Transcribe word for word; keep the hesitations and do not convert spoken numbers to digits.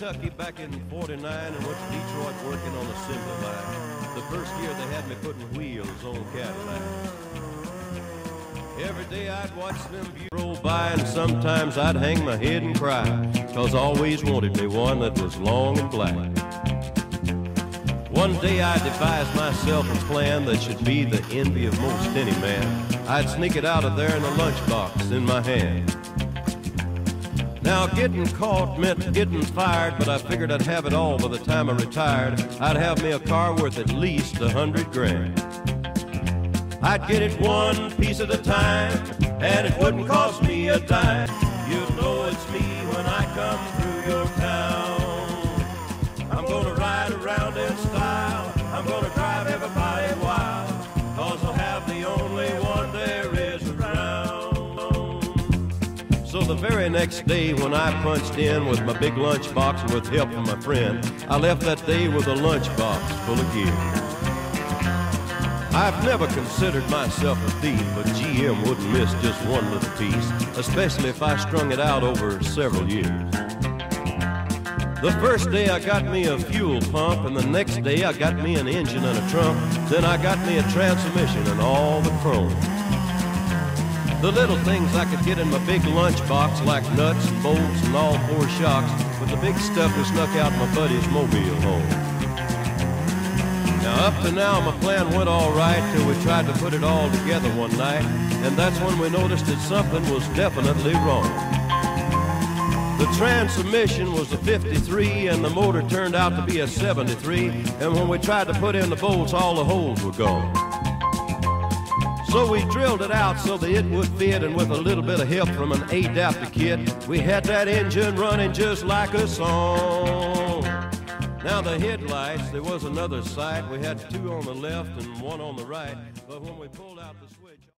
Kentucky back in forty-nine and went to Detroit working on assembly line. The first year they had me putting wheels on Cadillacs. Every day I'd watch them views roll by, and sometimes I'd hang my head and cry, 'cause I always wanted me one that was long and black. One day I devised myself a plan that should be the envy of most any man. I'd sneak it out of there in a lunchbox in my hand. Now getting caught meant getting fired, but I figured I'd have it all by the time I retired. I'd have me a car worth at least a hundred grand. I'd get it one piece at a time, and it wouldn't cost me a dime. You'll know it's me when I come through your town. I'm gonna ride around in style, I'm gonna drive everybody wild, 'cause I'll have the only one there is around. So the very next day when I punched in with my big lunchbox and with help from my friend, I left that day with a lunchbox full of gear. I've never considered myself a thief, but G M wouldn't miss just one little piece, especially if I strung it out over several years. The first day I got me a fuel pump, and the next day I got me an engine and a trunk. Then I got me a transmission and all the chrome. The little things I could get in my big lunchbox, like nuts and bolts and all four shocks, but the big stuff was snuck out in my buddy's mobile home. Now up to now my plan went all right till we tried to put it all together one night, and that's when we noticed that something was definitely wrong. The transmission was a fifty-three and the motor turned out to be a seventy-three, and when we tried to put in the bolts, all the holes were gone. So we drilled it out so that it would fit, and with a little bit of help from an adapter kit, we had that engine running just like a song. Now the headlights, there was another sight. We had two on the left and one on the right, but when we pulled out the switch...